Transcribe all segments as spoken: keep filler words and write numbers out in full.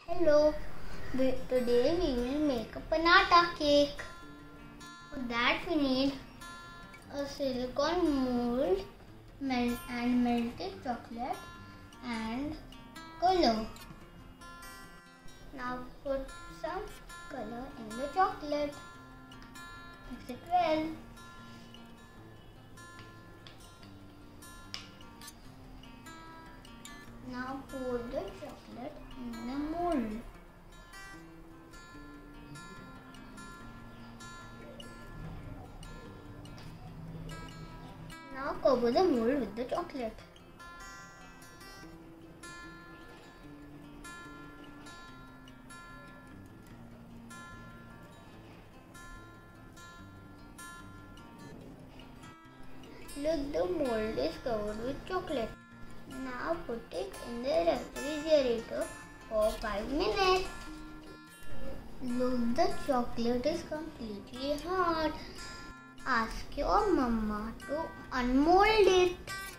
Hello, we, today we will make a panata cake. For that we need a silicone mold melt and melted chocolate and color. Now put some color in the chocolate. Mix it well. Now pour the chocolate in the mold. Now cover the mold with the chocolate. Look, the mold is covered with chocolate. Now put it in the refrigerator for five minutes. Look, the chocolate is completely hard. Ask your mama to unmold it.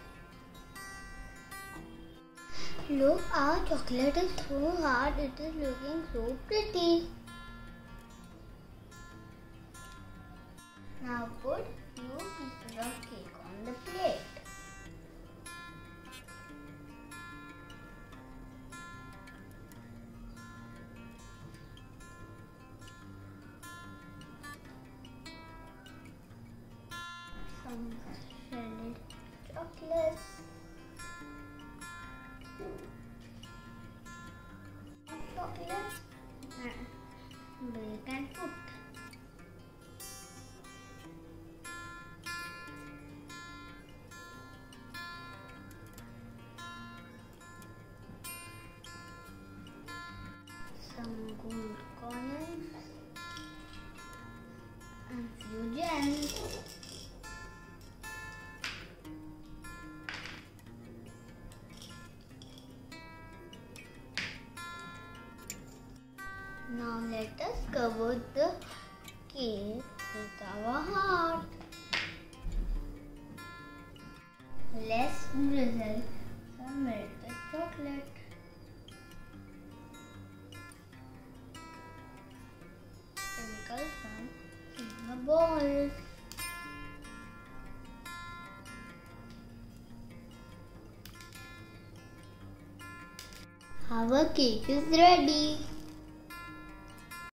Look, our chocolate is so hard, it is looking so pretty. Now put few pieces of cake on the plate. Some shredded chocolate, chocolate and break and put. Some gold coins and few gems. Now let us cover the cake with our heart. Let's drizzle some melted chocolate. Sprinkle some silver balls. Our cake is ready.